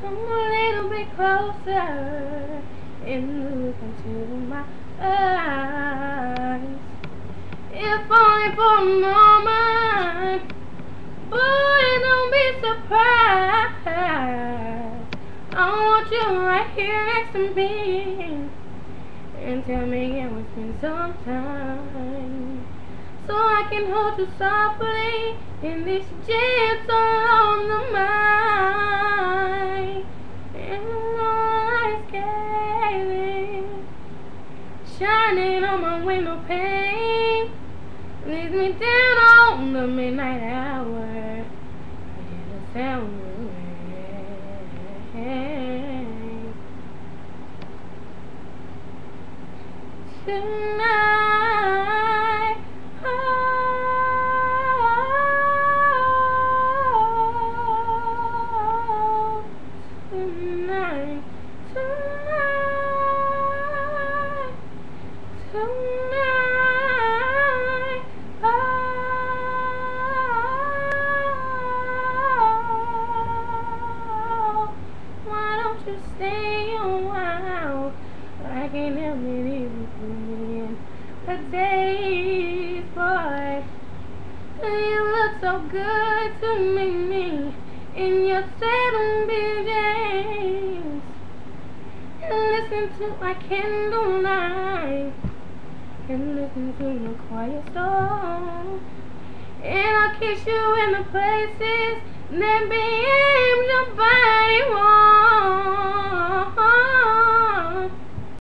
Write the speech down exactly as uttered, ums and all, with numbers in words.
Come a little bit closer and look into my eyes. If only for a moment, boy, don't be surprised. I want you right here next to me, and tell me it was been some time, so I can hold you softly in this gentle on the mind. And all scaling, shining on my window pane, leads me down on the midnight hour. I hear the sound of rain. Tonight, oh, tonight, tonight, tonight, oh, why don't you stay a while? I can't help it even for me in the days, boy. You look so good to me, me in your seven visions. And listen to my candlelight, and listen to your quiet song. And I'll kiss you in the places that behave your body wrong.